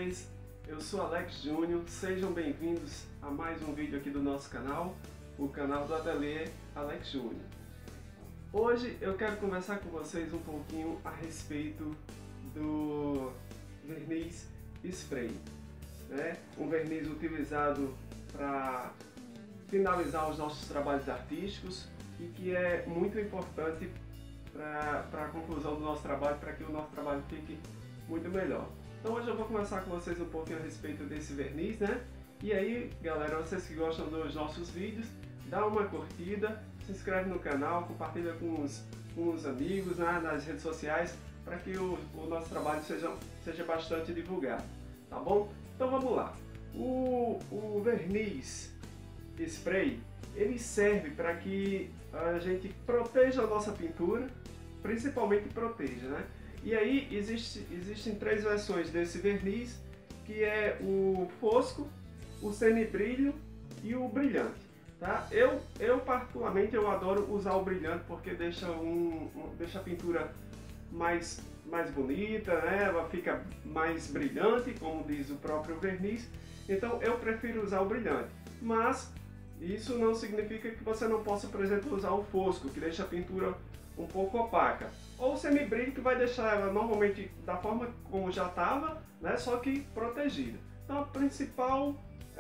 vocês? Eu sou Alex Júnior, sejam bem-vindos a mais um vídeo aqui do nosso canal, o canal do Ateliê Alex Júnior. Hoje eu quero conversar com vocês um pouquinho a respeito do verniz spray, né? Um verniz utilizado para finalizar os nossos trabalhos artísticos e que é muito importante para a conclusão do nosso trabalho, para que o nosso trabalho fique muito melhor. Então hoje eu vou conversar com vocês um pouquinho a respeito desse verniz, né? E aí, galera, vocês que gostam dos nossos vídeos, dá uma curtida, se inscreve no canal, compartilha com os amigos, né, nas redes sociais, para que o nosso trabalho seja bastante divulgado, tá bom? Então vamos lá. O verniz spray, ele serve para que a gente proteja a nossa pintura, principalmente proteja, né? E aí existem três versões desse verniz, que é o fosco, o semibrilho e o brilhante, tá? Eu particularmente adoro usar o brilhante porque deixa a pintura mais bonita, né? Ela fica mais brilhante, como diz o próprio verniz. Então eu prefiro usar o brilhante, mas isso não significa que você não possa, por exemplo, usar o fosco, que deixa a pintura um pouco opaca, ou o semibrilho, que vai deixar ela normalmente da forma como já estava, né, só que protegida. Então a principal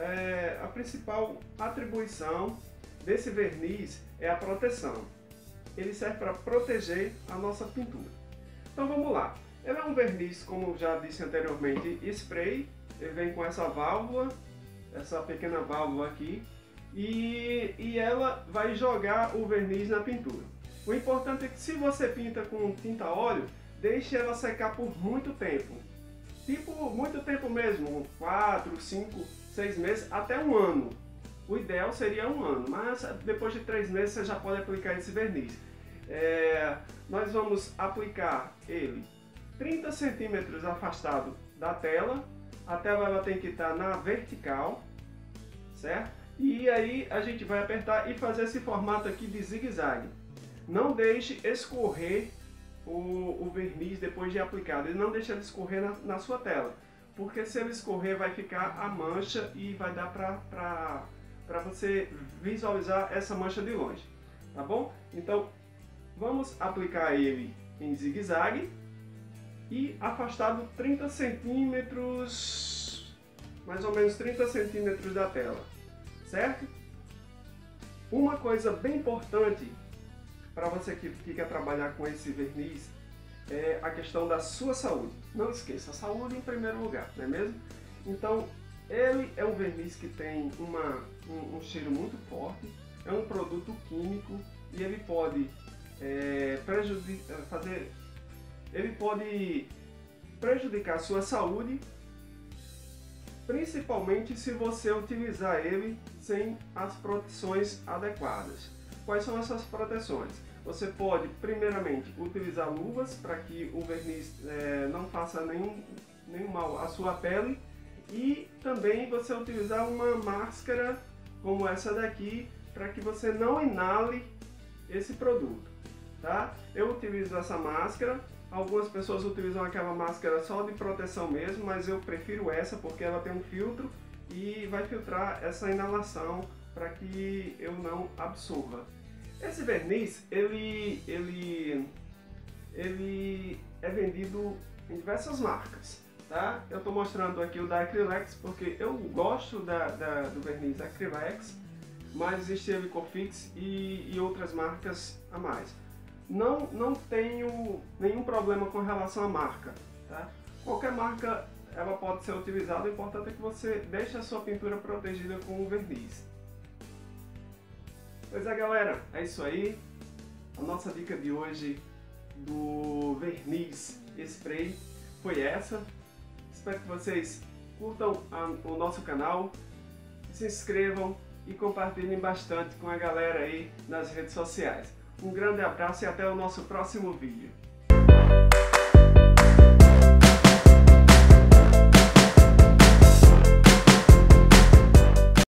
atribuição desse verniz é a proteção. Ele serve para proteger a nossa pintura. Então vamos lá. Ele é um verniz, como já disse anteriormente, spray. Ele vem com essa válvula, essa pequena válvula aqui, e ela vai jogar o verniz na pintura. O importante é que, se você pinta com tinta a óleo, deixe ela secar por muito tempo. Tipo, muito tempo mesmo, 4, 5, 6 meses, até um ano. O ideal seria um ano, mas depois de 3 meses você já pode aplicar esse verniz. Nós vamos aplicar ele 30 centímetros afastado da tela. A tela ela tem que estar na vertical, certo? E aí a gente vai apertar e fazer esse formato aqui de zigue-zague. Não deixe escorrer o verniz depois de aplicado. Ele não deixa ele escorrer na sua tela, porque se ele escorrer vai ficar a mancha e vai dar para você visualizar essa mancha de longe, tá bom? Então vamos aplicar ele em zigue-zague e afastado 30 centímetros, mais ou menos 30 centímetros da tela, certo? Uma coisa bem importante para você que quer trabalhar com esse verniz é a questão da sua saúde. Não esqueça, a saúde em primeiro lugar, não é mesmo? Então, ele é um verniz que tem um cheiro muito forte, é um produto químico e ele pode prejudicar a sua saúde, principalmente se você utilizar ele sem as proteções adequadas. Quais são essas proteções? Você pode, primeiramente, utilizar luvas para que o verniz não faça nenhum mal à sua pele, e também você utilizar uma máscara como essa daqui para que você não inale esse produto, tá? Eu utilizo essa máscara. Algumas pessoas utilizam aquela máscara só de proteção mesmo, mas eu prefiro essa porque ela tem um filtro e vai filtrar essa inalação para que eu não absorva. Esse verniz, ele é vendido em diversas marcas, tá? Eu estou mostrando aqui o da Acrylex porque eu gosto do verniz Acrylex, mas existe ele Cofix e outras marcas a mais. Não tenho nenhum problema com relação à marca, tá? Qualquer marca ela pode ser utilizada, o importante é que você deixe a sua pintura protegida com o verniz. Pois é, galera, é isso aí. A nossa dica de hoje do verniz spray foi essa. Espero que vocês curtam o nosso canal, se inscrevam e compartilhem bastante com a galera aí nas redes sociais. Um grande abraço e até o nosso próximo vídeo.